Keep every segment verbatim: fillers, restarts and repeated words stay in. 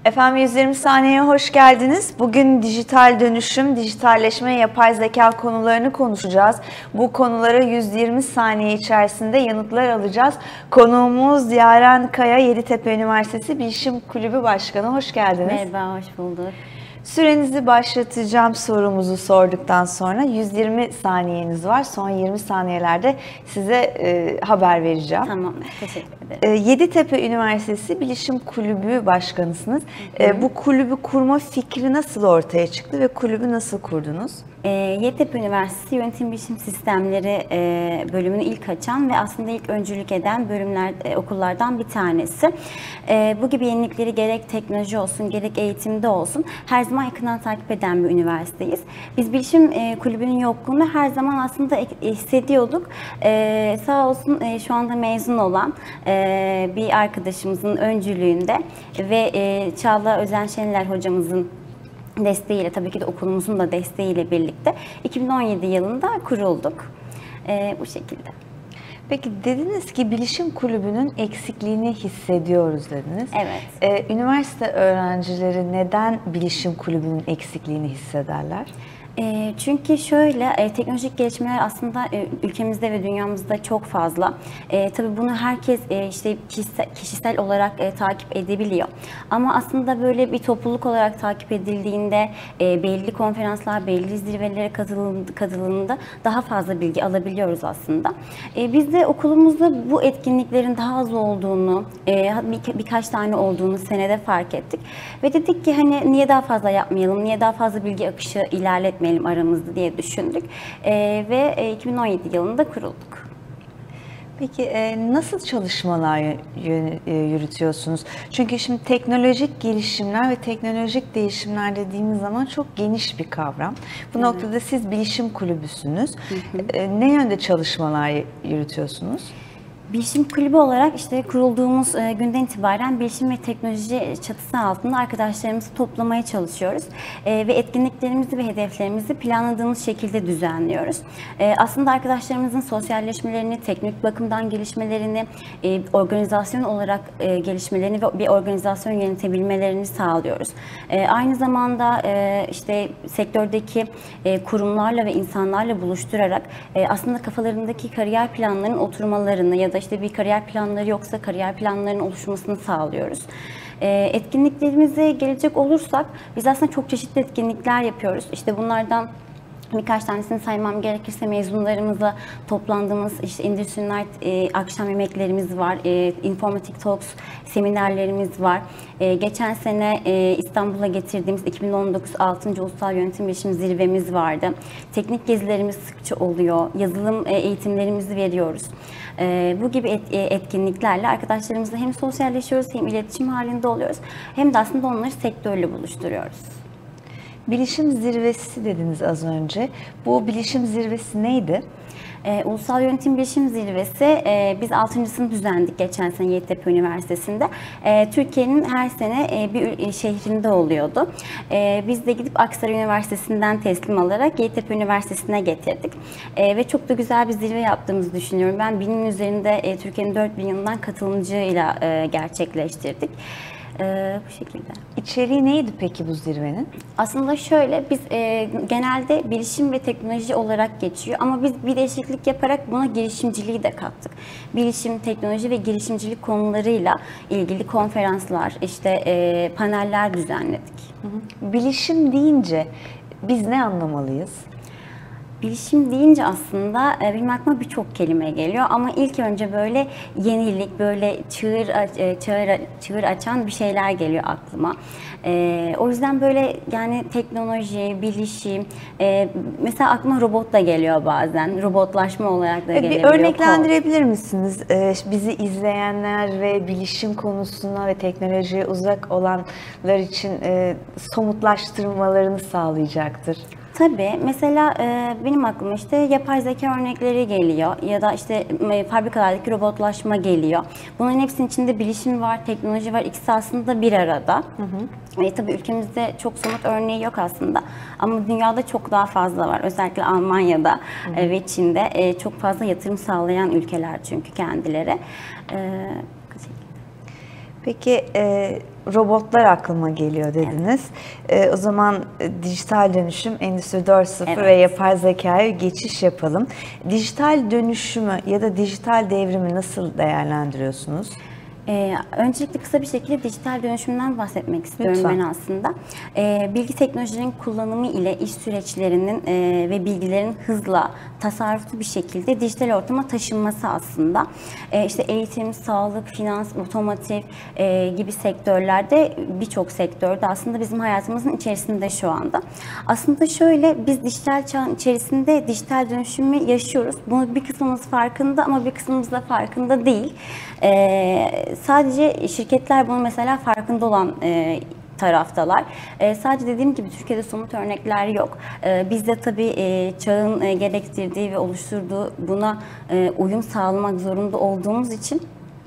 Efendim yüz yirmi saniyeye hoş geldiniz. Bugün dijital dönüşüm, dijitalleşme, yapay zeka konularını konuşacağız. Bu konulara yüz yirmi saniye içerisinde yanıtlar alacağız. Konuğumuz Yaren Kaya, Yeditepe Üniversitesi Bilişim Kulübü Başkanı. Hoş geldiniz. Merhaba, hoş bulduk. Sürenizi başlatacağım sorumuzu sorduktan sonra. yüz yirmi saniyeniz var. Son yirmi saniyelerde size e, haber vereceğim. Tamam, teşekkür ederim. E, Yeditepe Üniversitesi Bilişim Kulübü Başkanısınız. E, bu kulübü kurma fikri nasıl ortaya çıktı ve kulübü nasıl kurdunuz? E, Yeditepe Üniversitesi Yönetim Bilişim Sistemleri e, bölümünü ilk açan ve aslında ilk öncülük eden bölümler, e, okullardan bir tanesi. E, bu gibi yenilikleri gerek teknoloji olsun, gerek eğitimde olsun her zaman yakından takip eden bir üniversiteyiz. Biz Bilişim e, Kulübü'nün yokluğunu her zaman aslında hissediyorduk. E, sağ olsun e, şu anda mezun olan e, bir arkadaşımızın öncülüğünde ve e, Çağla Özen Şeniler hocamızın desteğiyle, tabii ki de okulumuzun da desteğiyle birlikte iki bin on yedi yılında kurulduk. Ee, bu şekilde. Peki dediniz ki Bilişim Kulübü'nün eksikliğini hissediyoruz dediniz. Evet. Ee, üniversite öğrencileri neden Bilişim Kulübü'nün eksikliğini hissederler? E, çünkü şöyle, e, teknolojik gelişmeler aslında e, ülkemizde ve dünyamızda çok fazla. E, tabii bunu herkes e, işte kişisel, kişisel olarak e, takip edebiliyor. Ama aslında böyle bir topluluk olarak takip edildiğinde, e, belli konferanslar, belli zirvelere katıldığında daha fazla bilgi alabiliyoruz aslında. E, biz de okulumuzda bu etkinliklerin daha az olduğunu, e, bir, birkaç tane olduğunu senede fark ettik. Ve dedik ki hani niye daha fazla yapmayalım, niye daha fazla bilgi akışı ilerletmeyelim aramızda diye düşündük ee, ve e, iki bin on yedi yılında kurulduk. Peki e, nasıl çalışmalar yürütüyorsunuz? Çünkü şimdi teknolojik gelişimler ve teknolojik değişimler dediğimiz zaman çok geniş bir kavram. Bu evet. noktada siz Bilişim Kulübüsünüz. Hı hı. E, ne yönde çalışmalar yürütüyorsunuz? Bilişim Kulübü olarak işte kurulduğumuz günden itibaren bilişim ve teknoloji çatısı altında arkadaşlarımızı toplamaya çalışıyoruz. Ve etkinliklerimizi ve hedeflerimizi planladığımız şekilde düzenliyoruz. Aslında arkadaşlarımızın sosyalleşmelerini, teknik bakımdan gelişmelerini, organizasyon olarak gelişmelerini ve bir organizasyon yönetebilmelerini sağlıyoruz. Aynı zamanda işte sektördeki kurumlarla ve insanlarla buluşturarak aslında kafalarındaki kariyer planlarının oturmalarını ya da işte bir kariyer planları yoksa kariyer planlarının oluşmasını sağlıyoruz. E, etkinliklerimize gelecek olursak biz aslında çok çeşitli etkinlikler yapıyoruz. İşte bunlardan birkaç tanesini saymam gerekirse mezunlarımızla toplandığımız işte Industry Night e, akşam yemeklerimiz var, e, Informatik Talks seminerlerimiz var. E, geçen sene e, İstanbul'a getirdiğimiz iki bin on dokuz altıncı Ulusal Yönetim Bilişim Zirvemiz vardı. Teknik gezilerimiz sıkça oluyor, yazılım e, eğitimlerimizi veriyoruz. E, bu gibi et, e, etkinliklerle arkadaşlarımızla hem sosyalleşiyoruz hem iletişim halinde oluyoruz hem de aslında onları sektörle buluşturuyoruz. Bilişim Zirvesi dediniz az önce. Bu Bilişim Zirvesi neydi? E, Ulusal Yönetim Bilişim Zirvesi, e, biz altıncısını düzenledik geçen sene Yeditepe Üniversitesi'nde. E, Türkiye'nin her sene e, bir şehrinde oluyordu. E, biz de gidip Aksaray Üniversitesi'nden teslim alarak Yeditepe Üniversitesi'ne getirdik. E, ve çok da güzel bir zirve yaptığımızı düşünüyorum. Ben binin üzerinde e, Türkiye'nin dört bin yılından katılımcıyla e, gerçekleştirdik. Ee, bu şekilde. İçeriği neydi peki bu zirvenin? Aslında şöyle, biz e, genelde bilişim ve teknoloji olarak geçiyor ama biz bir değişiklik yaparak buna girişimciliği de kattık. Bilişim, teknoloji ve girişimcilik konularıyla ilgili konferanslar, işte e, paneller düzenledik. Hı hı. Bilişim deyince biz ne anlamalıyız? Bilişim deyince aslında benim aklıma birçok kelime geliyor ama ilk önce böyle yenilik, böyle çığır, çığır, çığır açan bir şeyler geliyor aklıma. Ee, o yüzden böyle yani teknoloji, bilişim, e, mesela aklıma robot da geliyor bazen, robotlaşma olarak da bir gelebiliyor. Bir örneklendirebilir misiniz? Ee, bizi izleyenler ve bilişim konusuna ve teknolojiye uzak olanlar için e, somutlaştırmalarını sağlayacaktır. Tabii. Mesela e, benim aklıma işte yapay zeka örnekleri geliyor ya da işte e, fabrikalardaki robotlaşma geliyor. Bunların hepsinin içinde bilişim var, teknoloji var. İkisi aslında bir arada. Hı hı. E, tabii ülkemizde çok somut örneği yok aslında ama dünyada çok daha fazla var. Özellikle Almanya'da hı hı. E, ve Çin'de e, çok fazla yatırım sağlayan ülkeler çünkü kendileri. E, Peki e, robotlar aklıma geliyor dediniz. Evet. E, o zaman e, dijital dönüşüm, Endüstri dört nokta sıfır evet. ve yapay zekaya geçiş yapalım. Dijital dönüşümü ya da dijital devrimi nasıl değerlendiriyorsunuz? Ee, öncelikle kısa bir şekilde dijital dönüşümden bahsetmek istiyorum Lütfen. ben aslında. Ee, bilgi teknolojinin kullanımı ile iş süreçlerinin e, ve bilgilerin hızla, tasarruflu bir şekilde dijital ortama taşınması aslında. Ee, işte eğitim, sağlık, finans, otomotiv e, gibi sektörlerde, birçok sektörde aslında bizim hayatımızın içerisinde şu anda. Aslında şöyle, biz dijital çağın içerisinde dijital dönüşümü yaşıyoruz. Bunu bir kısmımız farkında ama bir kısmımız da farkında değil. Ee, sadece şirketler bunun mesela farkında olan e, taraftalar. E, sadece dediğim gibi Türkiye'de somut örnekler yok. E, biz de tabii e, çağın e, gerektirdiği ve oluşturduğu buna e, uyum sağlamak zorunda olduğumuz için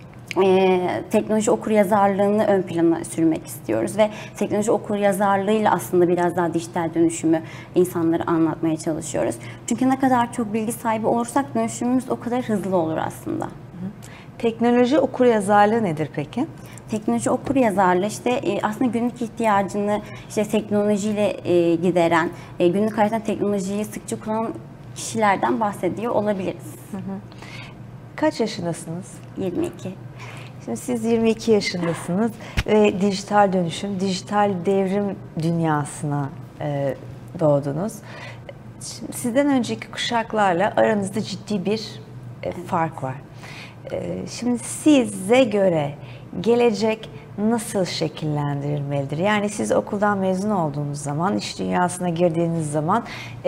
e, teknoloji okuryazarlığını ön plana sürmek istiyoruz ve teknoloji okuryazarlığıyla aslında biraz daha dijital dönüşümü insanlara anlatmaya çalışıyoruz. Çünkü ne kadar çok bilgi sahibi olursak dönüşümümüz o kadar hızlı olur aslında. Teknoloji okuryazarlığı nedir peki? Teknoloji okuryazarlığı işte e, aslında günlük ihtiyacını işte teknolojiyle e, gideren, e, günlük hayatta teknolojiyi sıkça kullanan kişilerden bahsediyor olabiliriz. Hı hı. Kaç yaşındasınız? yirmi iki. Şimdi siz yirmi iki yaşındasınız ve dijital dönüşüm, dijital devrim dünyasına e, doğdunuz. Şimdi sizden önceki kuşaklarla aranızda ciddi bir e, fark var. Şimdi size göre gelecek nasıl şekillendirilmelidir? Yani siz okuldan mezun olduğunuz zaman, iş dünyasına girdiğiniz zaman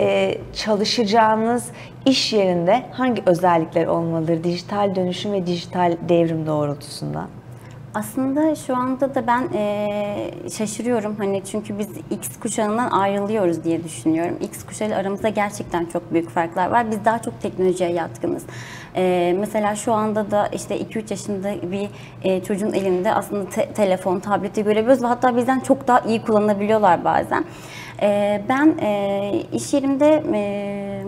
çalışacağınız iş yerinde hangi özellikler olmalıdır dijital dönüşüm ve dijital devrim doğrultusunda? Aslında şu anda da ben e, şaşırıyorum hani çünkü biz X kuşağından ayrılıyoruz diye düşünüyorum. X kuşağıyla aramızda gerçekten çok büyük farklar var. Biz daha çok teknolojiye yatkınız. E, mesela şu anda da işte iki üç yaşında bir e, çocuğun elinde aslında te telefon, tableti görebiliyoruz ve hatta bizden çok daha iyi kullanabiliyorlar bazen. E, ben e, iş yerimde e,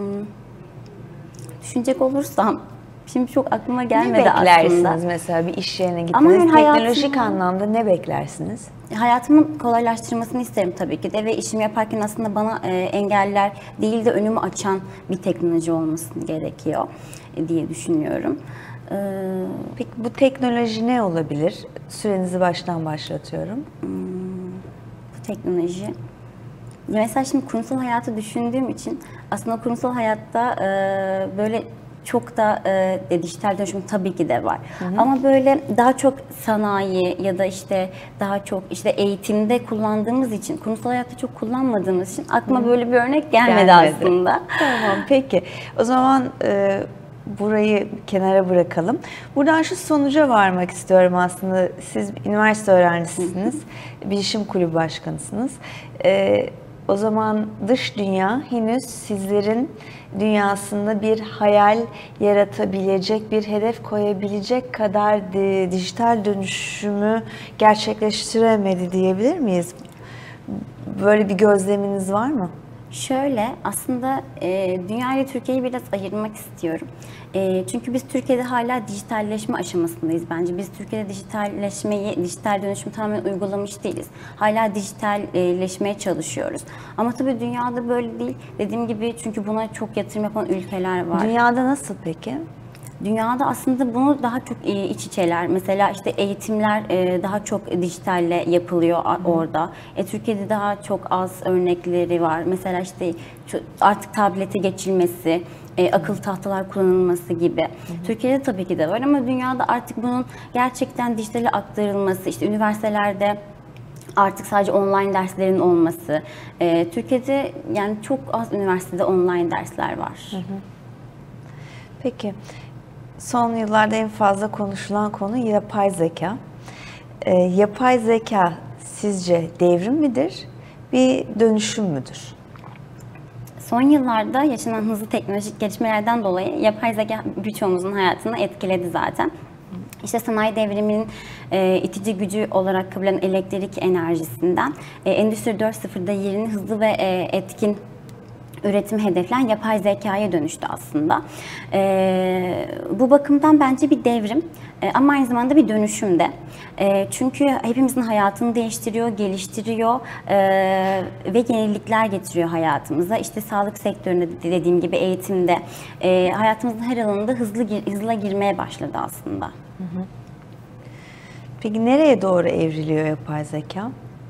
düşünecek olursam şimdi çok aklıma gelmedi aslında. Ne beklersiniz aslında. Mesela bir iş yerine gittiniz, yani teknolojik hayatımı, anlamda ne beklersiniz? Hayatımın kolaylaştırmasını isterim tabii ki de ve işimi yaparken aslında bana e, engeller değil de önümü açan bir teknoloji olması gerekiyor e, diye düşünüyorum. Ee, Peki bu teknoloji ne olabilir? Sürenizi baştan başlatıyorum. Hmm, bu teknoloji... Mesela şimdi kurumsal hayatı düşündüğüm için aslında kurumsal hayatta e, böyle çok da e, dijital dönüşüm tabii ki de var. Hı hı. Ama böyle daha çok sanayi ya da işte daha çok işte eğitimde kullandığımız için, kurumsal hayatta çok kullanmadığımız için aklıma hı. böyle bir örnek gelmedi, gelmedi. aslında. Tamam, peki. O zaman e, burayı kenara bırakalım. Buradan şu sonuca varmak istiyorum aslında. Siz üniversite öğrencisisiniz, hı hı. bilişim kulübü başkanısınız. E, O zaman dış dünya henüz sizlerin dünyasında bir hayal yaratabilecek, bir hedef koyabilecek kadar de, dijital dönüşümü gerçekleştiremedi diyebilir miyiz? Böyle bir gözleminiz var mı? Şöyle, aslında e, dünya ile Türkiye'yi biraz ayırmak istiyorum. E, çünkü biz Türkiye'de hala dijitalleşme aşamasındayız bence. Biz Türkiye'de dijitalleşmeyi, dijital dönüşümü tamamen uygulamış değiliz. Hala dijitalleşmeye çalışıyoruz. Ama tabii dünyada böyle değil. Dediğim gibi çünkü buna çok yatırım yapan ülkeler var. Dünyada nasıl peki? Dünyada aslında bunu daha çok iç içeler. Mesela işte eğitimler daha çok dijitalle yapılıyor orada. E, Türkiye'de daha çok az örnekleri var. Mesela işte artık tablete geçilmesi, e, akıllı tahtalar kullanılması gibi. Hı hı. Türkiye'de tabii ki de var ama dünyada artık bunun gerçekten dijitale aktarılması, işte üniversitelerde artık sadece online derslerin olması. E, Türkiye'de yani çok az üniversitede online dersler var. Hı hı. Peki. Son yıllarda en fazla konuşulan konu yapay zeka. E, yapay zeka sizce devrim midir, bir dönüşüm müdür? Son yıllarda yaşanan hızlı teknolojik gelişmelerden dolayı yapay zeka birçoğumuzun hayatını etkiledi zaten. İşte sanayi devriminin e, itici gücü olarak kabul edilen elektrik enerjisinden e, Endüstri dört nokta sıfırda yerini hızlı ve e, etkin üretimi hedefleyen yapay zekaya dönüştü aslında. E, bu bakımdan bence bir devrim e, ama aynı zamanda bir dönüşüm de. E, çünkü hepimizin hayatını değiştiriyor, geliştiriyor e, ve yenilikler getiriyor hayatımıza. İşte sağlık sektöründe dediğim gibi eğitimde, e, hayatımızın her alanında hızlı hızla girmeye başladı aslında. Hı hı. Peki nereye doğru evriliyor yapay zeka?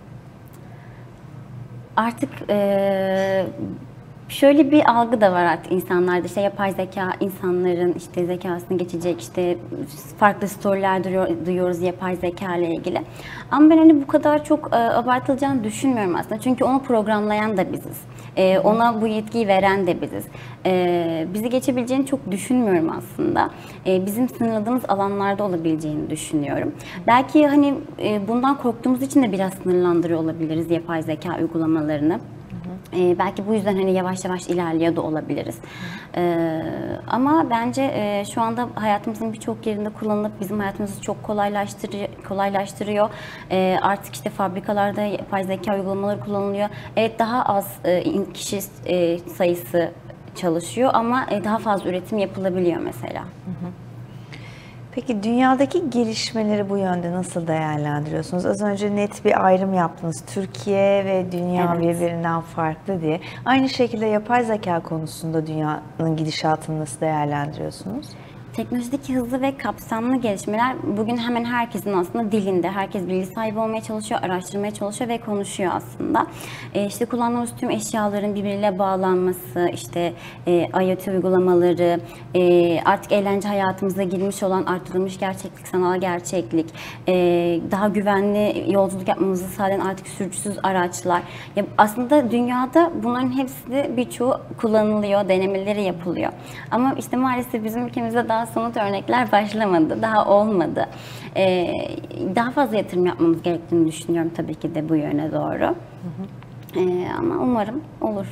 Artık e, şöyle bir algı da var artık insanlarda, işte yapay zeka insanların işte zekasını geçecek, işte farklı storyler duyuyor, duyuyoruz yapay zeka ile ilgili. Ama ben hani bu kadar çok e, abartılacağını düşünmüyorum aslında. Çünkü onu programlayan da biziz. E, ona bu yetkiyi veren de biziz. E, bizi geçebileceğini çok düşünmüyorum aslında. E, bizim sınırladığımız alanlarda olabileceğini düşünüyorum. Belki hani e, bundan korktuğumuz için de biraz sınırlandırıyor olabiliriz yapay zeka uygulamalarını. Ee, belki bu yüzden hani yavaş yavaş ilerliyor da olabiliriz. Ee, ama bence e, şu anda hayatımızın birçok yerinde kullanılıp bizim hayatımızı çok kolaylaştırıyor. kolaylaştırıyor. Ee, artık işte fabrikalarda yapay zeka uygulamaları kullanılıyor. Evet, daha az e, kişi e, sayısı çalışıyor ama e, daha fazla üretim yapılabiliyor mesela. Hı hı. Peki dünyadaki gelişmeleri bu yönde nasıl değerlendiriyorsunuz? Az önce net bir ayrım yaptınız. Türkiye ve dünya evet. birbirinden farklı diye. Aynı şekilde yapay zeka konusunda dünyanın gidişatını nasıl değerlendiriyorsunuz? Teknolojideki hızlı ve kapsamlı gelişmeler bugün hemen herkesin aslında dilinde. Herkes bilgi sahibi olmaya çalışıyor, araştırmaya çalışıyor ve konuşuyor aslında. E işte kullandığımız tüm eşyaların birbiriyle bağlanması, işte e, IoT uygulamaları, e, artık eğlence hayatımıza girmiş olan artırılmış gerçeklik, sanal gerçeklik, e, daha güvenli yolculuk yapmamızı sağlayan artık sürücüsüz araçlar. Ya aslında dünyada bunların hepsi de birçoğu kullanılıyor, denemeleri yapılıyor. Ama işte maalesef bizim ülkemizde daha somut örnekler başlamadı, daha olmadı. Ee, daha fazla yatırım yapmamız gerektiğini düşünüyorum tabii ki de bu yöne doğru. Hı hı. Ee, ama umarım olur.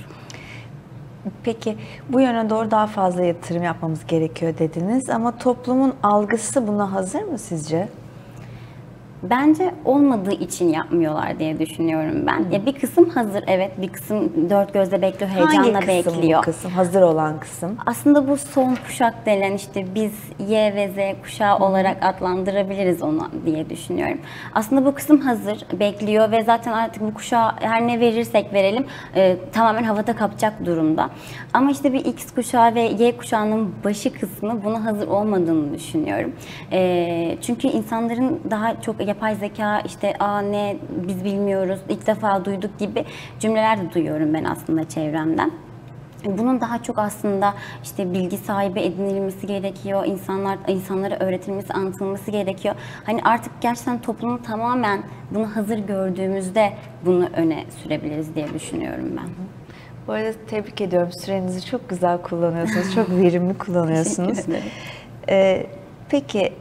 Peki bu yöne doğru daha fazla yatırım yapmamız gerekiyor dediniz ama toplumun algısı buna hazır mı sizce? Bence olmadığı için yapmıyorlar diye düşünüyorum ben. Hmm. Ya bir kısım hazır, evet, bir kısım dört gözle bekliyor, heyecanla Hangi kısım bekliyor. Bu kısım hazır olan kısım? Aslında bu son kuşak denilen, işte biz Y ve Z kuşağı hmm. olarak adlandırabiliriz onu diye düşünüyorum. Aslında bu kısım hazır, bekliyor ve zaten artık bu kuşağa her ne verirsek verelim e, tamamen havada kapacak durumda. Ama işte bir X kuşağı ve Y kuşağının başı kısmı buna hazır olmadığını düşünüyorum. E, çünkü insanların daha çok yapay zeka, işte aa ne biz bilmiyoruz, ilk defa duyduk gibi cümleler de duyuyorum ben aslında çevremden. Bunun daha çok aslında işte bilgi sahibi edinilmesi gerekiyor, insanlar insanlara öğretilmesi, anlatılması gerekiyor. Hani artık gerçekten toplumu tamamen bunu hazır gördüğümüzde bunu öne sürebiliriz diye düşünüyorum ben. Bu arada tebrik ediyorum, sürenizi çok güzel kullanıyorsunuz, çok verimli kullanıyorsunuz. Ee, peki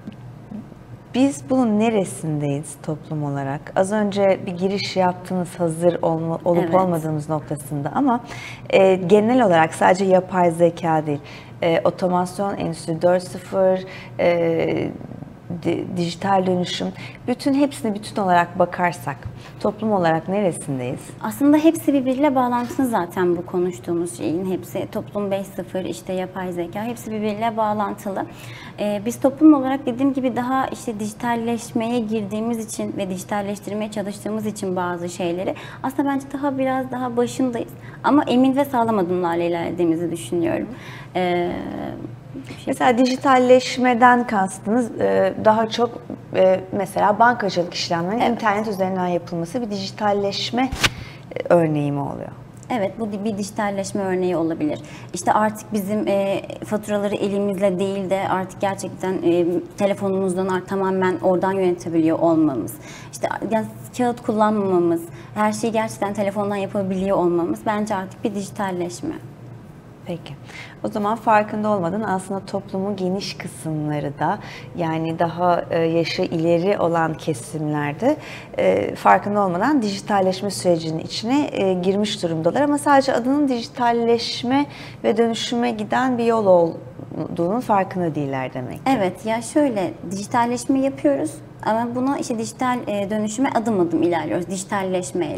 biz bunun neresindeyiz toplum olarak? Az önce bir giriş yaptınız hazır olma, olup evet. olmadığımız noktasında ama e, genel olarak sadece yapay zeka değil, e, otomasyon, endüstri dört nokta sıfır, e, di, dijital dönüşüm, bütün hepsini bütün olarak bakarsak toplum olarak neresindeyiz? Aslında hepsi birbiriyle bağlantılı zaten bu konuştuğumuz şeyin hepsi. Toplum beş nokta sıfır, işte yapay zeka, hepsi birbiriyle bağlantılı. Ee, biz toplum olarak dediğim gibi daha işte dijitalleşmeye girdiğimiz için ve dijitalleştirmeye çalıştığımız için bazı şeyleri aslında bence daha biraz daha başındayız. Ama emin ve sağlam adımlarla ilerlediğimizi düşünüyorum. Ee, Şey. Mesela dijitalleşmeden kastınız daha çok mesela bankacılık işlemlerinin evet. internet üzerinden yapılması bir dijitalleşme örneği mi oluyor? Evet, bu bir dijitalleşme örneği olabilir. İşte artık bizim e, faturaları elimizle değil de artık gerçekten e, telefonumuzdan artık tamamen oradan yönetebiliyor olmamız. İşte yani kağıt kullanmamamız, her şeyi gerçekten telefondan yapabiliyor olmamız bence artık bir dijitalleşme. Peki. O zaman farkında olmadan aslında toplumun geniş kısımları da, yani daha yaşı ileri olan kesimlerde farkında olmadan dijitalleşme sürecinin içine girmiş durumdalar. Ama sadece adının dijitalleşme ve dönüşüme giden bir yol olduğunun farkında değiller demek ki. Evet, ya şöyle dijitalleşme yapıyoruz ama buna işte dijital dönüşüme adım adım ilerliyoruz dijitalleşmeyle.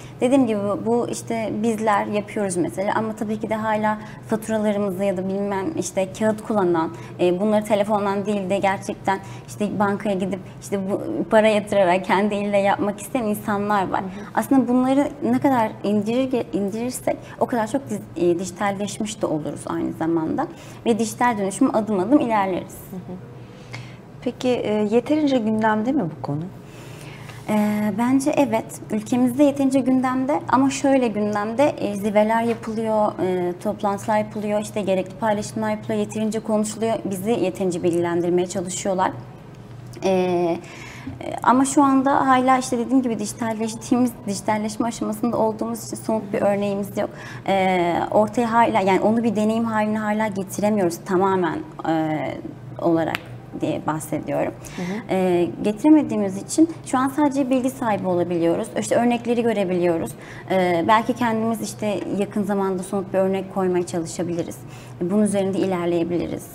Dediğim gibi bu işte bizler yapıyoruz mesela ama tabii ki de hala faturalarımızı ya da bilmem işte kağıt kullanan, e, bunları telefondan değil de gerçekten işte bankaya gidip işte bu para yatırarak kendi eliyle yapmak isteyen insanlar var. Hı hı. Aslında bunları ne kadar indirir, indirirsek o kadar çok e, dijitalleşmiş de oluruz aynı zamanda ve dijital dönüşüm adım adım ilerleriz. Hı hı. Peki e, yeterince gündemde mi bu konu? E, bence evet. Ülkemizde yeterince gündemde ama şöyle gündemde e, zirveler yapılıyor, e, toplantılar yapılıyor, işte gerekli paylaşımlar yapılıyor, yeterince konuşuluyor, bizi yeterince bilgilendirmeye çalışıyorlar. E, Ama şu anda hala işte dediğim gibi dijitalleştiğimiz, dijitalleşme aşamasında olduğumuz için somut bir örneğimiz yok. E, ortaya hala yani onu bir deneyim haline hala getiremiyoruz tamamen e, olarak diye bahsediyorum. Hı hı. E, getiremediğimiz için şu an sadece bilgi sahibi olabiliyoruz. İşte örnekleri görebiliyoruz. E, belki kendimiz işte yakın zamanda somut bir örnek koymaya çalışabiliriz. Bunun üzerinde ilerleyebiliriz.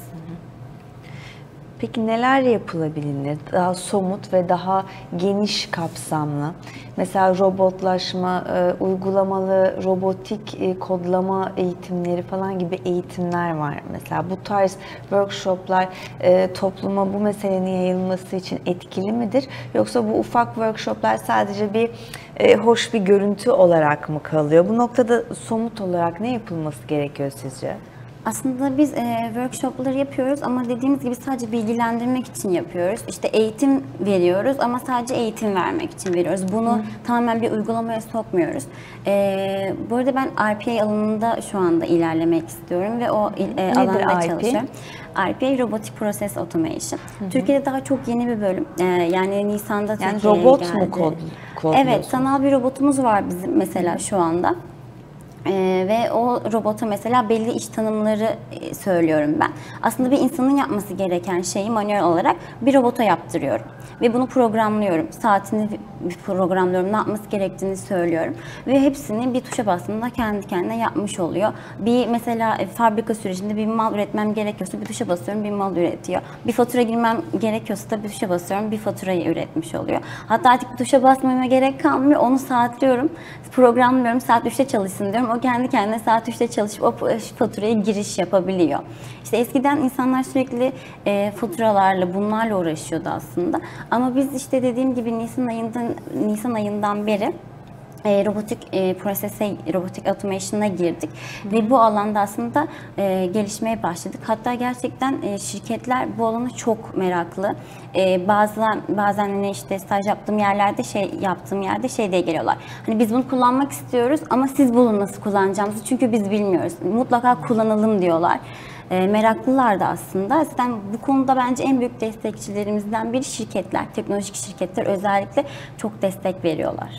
Peki neler yapılabilir? Daha somut ve daha geniş kapsamlı. Mesela robotlaşma, e, uygulamalı robotik e, kodlama eğitimleri falan gibi eğitimler var. Mesela bu tarz workshoplar e, topluma bu meselenin yayılması için etkili midir? Yoksa bu ufak workshoplar sadece bir e, hoş bir görüntü olarak mı kalıyor? Bu noktada somut olarak ne yapılması gerekiyor sizce? Aslında biz e, workshopları yapıyoruz ama dediğimiz gibi sadece bilgilendirmek için yapıyoruz. İşte eğitim veriyoruz ama sadece eğitim vermek için veriyoruz. Bunu Hı. tamamen bir uygulamaya sokmuyoruz. E, bu arada ben R P A alanında şu anda ilerlemek istiyorum ve o e, alanda çalışıyorum. R P A, Robotic Process Automation. Hı hı. Türkiye'de daha çok yeni bir bölüm. Ee, yani Nisan'da yani Türkiye'ye robot geldi. mu kod, kodluyorsun? Evet, sanal bir robotumuz var bizim mesela şu anda. Ee, ve o robota mesela belli iş tanımları e, söylüyorum ben. Aslında bir insanın yapması gereken şeyi manuel olarak bir robota yaptırıyorum. Ve bunu programlıyorum. Saatini programlıyorum, ne yapması gerektiğini söylüyorum. Ve hepsini bir tuşa bastığımda kendi kendine yapmış oluyor. Bir mesela e, fabrika sürecinde bir mal üretmem gerekiyorsa bir tuşa basıyorum, bir mal üretiyor. Bir fatura girmem gerekiyorsa da bir tuşa basıyorum, bir faturayı üretmiş oluyor. Hatta artık bir tuşa basmama gerek kalmıyor, onu saatliyorum, programlıyorum, saat üçte çalışsın diyorum. O kendi kendine saat üçte çalışıp o faturaya giriş yapabiliyor. İşte eskiden insanlar sürekli e, faturalarla, bunlarla uğraşıyordu aslında. Ama biz işte dediğim gibi Nisan ayından Nisan ayından beri E, robotik e, prosese, robotik automation'a girdik. Hı. Ve bu alanda aslında e, gelişmeye başladık. Hatta gerçekten e, şirketler bu alana çok meraklı. E, bazen bazen hani işte staj yaptığım yerlerde şey yaptığım yerde şey diye geliyorlar. Hani biz bunu kullanmak istiyoruz ama siz bulun nasıl kullanacağımızı çünkü biz bilmiyoruz. Mutlaka kullanalım diyorlar. E, meraklılar da aslında. Zaten bu konuda bence en büyük destekçilerimizden biri şirketler, teknolojik şirketler özellikle çok destek veriyorlar.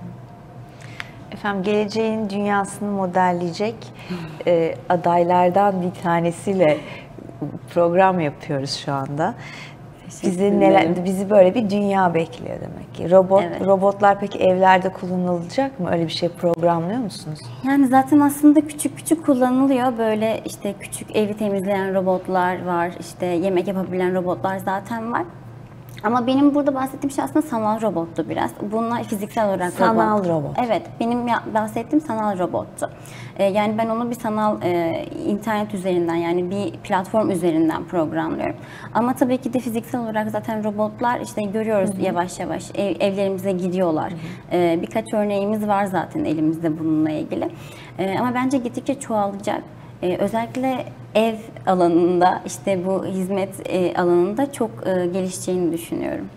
Efendim geleceğin dünyasını modelleyecek e, adaylardan bir tanesiyle program yapıyoruz şu anda. Bizi neler, bizi böyle bir dünya bekliyor demek ki. Robot, evet. Robotlar peki evlerde kullanılacak mı? Öyle bir şey programlıyor musunuz? Yani zaten aslında küçük küçük kullanılıyor. Böyle işte küçük evi temizleyen robotlar var. İşte yemek yapabilen robotlar zaten var. Ama benim burada bahsettiğim şey aslında sanal robottu biraz. Bunlar fiziksel olarak sanal robot. robot. Evet, benim bahsettiğim sanal robottu. Ee, yani ben onu bir sanal e, internet üzerinden yani bir platform üzerinden programlıyorum. Ama tabii ki de fiziksel olarak zaten robotlar işte görüyoruz hı hı. yavaş yavaş ev, evlerimize gidiyorlar. Hı hı. Ee, birkaç örneğimiz var zaten elimizde bununla ilgili. Ee, ama bence gittikçe çoğalacak. Ee, özellikle ev alanında, işte bu hizmet e, alanında çok e, gelişeceğini düşünüyorum.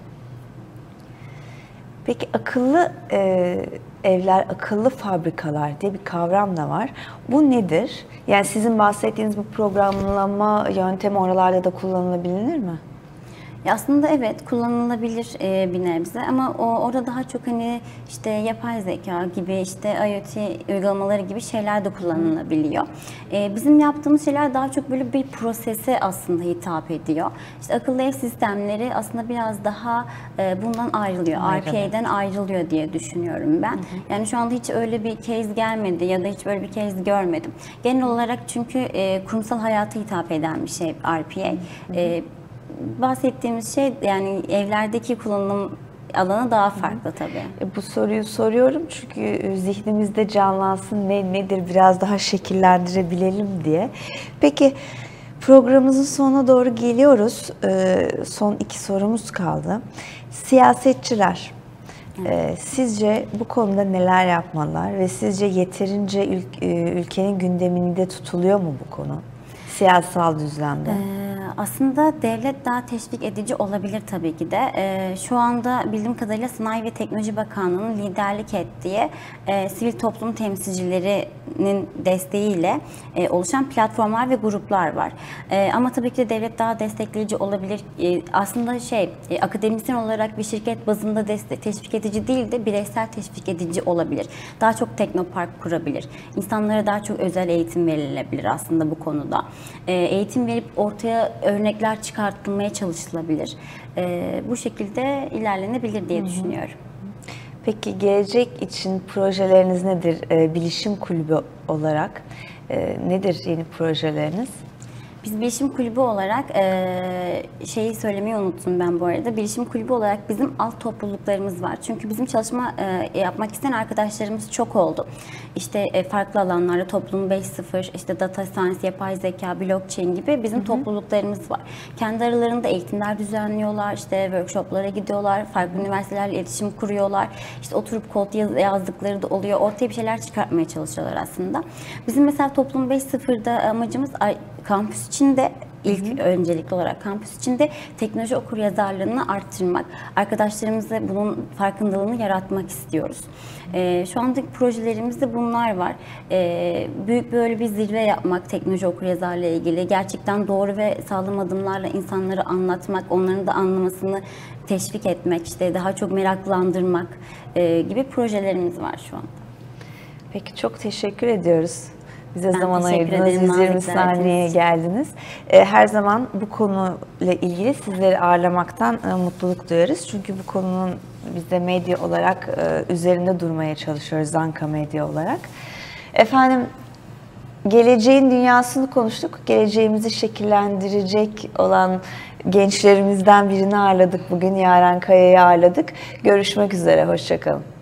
Peki akıllı e, evler, akıllı fabrikalar diye bir kavram da var. Bu nedir? Yani sizin bahsettiğiniz bu programlama yöntemi oralarda da kullanılabilir mi? Ya aslında evet kullanılabilir e, bir nebze ama o orada daha çok hani işte yapay zeka gibi işte IoT uygulamaları gibi şeyler de kullanılabiliyor. E, bizim yaptığımız şeyler daha çok böyle bir prosese aslında hitap ediyor. İşte akıllı ev sistemleri aslında biraz daha e, bundan ayrılıyor. R P A'den ayrılıyor diye düşünüyorum ben. Hı hı. Yani şu anda hiç öyle bir case gelmedi ya da hiç böyle bir case görmedim. Genel olarak çünkü e, kurumsal hayata hitap eden bir şey R P A. Hı hı. E, bahsettiğimiz şey yani evlerdeki kullanım alanı daha farklı tabii. E, Bu soruyu soruyorum çünkü e, zihnimizde canlansın, ne nedir biraz daha şekillendirebilelim diye. Peki programımızın sonuna doğru geliyoruz. E, son iki sorumuz kaldı. Siyasetçiler, e, sizce bu konuda neler yapmalılar ve sizce yeterince ül- e, ülkenin gündeminde tutuluyor mu bu konu? Siyasal düzlemde. Ee, aslında devlet daha teşvik edici olabilir tabii ki de. Ee, şu anda bildiğim kadarıyla Sanayi ve Teknoloji Bakanlığı'nın liderlik ettiği e, sivil toplum temsilcilerinin desteğiyle e, oluşan platformlar ve gruplar var. E, ama tabii ki de devlet daha destekleyici olabilir. E, aslında şey, e, akademisyen olarak bir şirket bazında destek, teşvik edici değil de bireysel teşvik edici olabilir. Daha çok teknopark kurabilir. İnsanlara daha çok özel eğitim verilebilir aslında bu konuda. E, eğitim verip ortaya örnekler çıkartılmaya çalışılabilir. E, bu şekilde ilerlenebilir diye düşünüyorum. Peki gelecek için projeleriniz nedir? E, Bilişim Kulübü olarak e, nedir yeni projeleriniz? Biz Bilişim Kulübü olarak e, şeyi söylemeyi unuttum ben bu arada. Bilişim Kulübü olarak bizim alt topluluklarımız var. Çünkü bizim çalışma e, yapmak isteyen arkadaşlarımız çok oldu. İşte e, farklı alanlarda toplum beş nokta sıfır, işte data science, yapay zeka, blockchain gibi bizim hı hı. topluluklarımız var. Kendi aralarında eğitimler düzenliyorlar, işte workshoplara gidiyorlar, farklı üniversitelerle iletişim kuruyorlar. İşte oturup kod yaz, yazdıkları da oluyor. Ortaya bir şeyler çıkartmaya çalışıyorlar aslında. Bizim mesela toplum beş nokta sıfırda amacımız kampüs içinde ilk hı hı. öncelikli olarak kampüs içinde teknoloji okuryazarlığını arttırmak. Arkadaşlarımızla bunun farkındalığını yaratmak istiyoruz. Ee, şu andaki projelerimizde bunlar var. Ee, büyük böyle bir zirve yapmak teknoloji okuryazarlığı ile ilgili. Gerçekten doğru ve sağlam adımlarla insanları anlatmak, onların da anlamasını teşvik etmek, işte daha çok meraklandırmak e, gibi projelerimiz var şu anda. Peki çok teşekkür ediyoruz. Bize Ben zaman teşekkür ayırdınız, ederim, yüz yirmi davet saniyeye ettiğiniz geldiniz. Ee, Her zaman bu konuyla ilgili sizleri ağırlamaktan e, mutluluk duyarız. Çünkü bu konunun biz de medya olarak e, üzerinde durmaya çalışıyoruz, Zanka Medya olarak. Efendim, geleceğin dünyasını konuştuk. Geleceğimizi şekillendirecek olan gençlerimizden birini ağırladık. Bugün Yaren Kaya'yı ağırladık. Görüşmek üzere, hoşça kalın.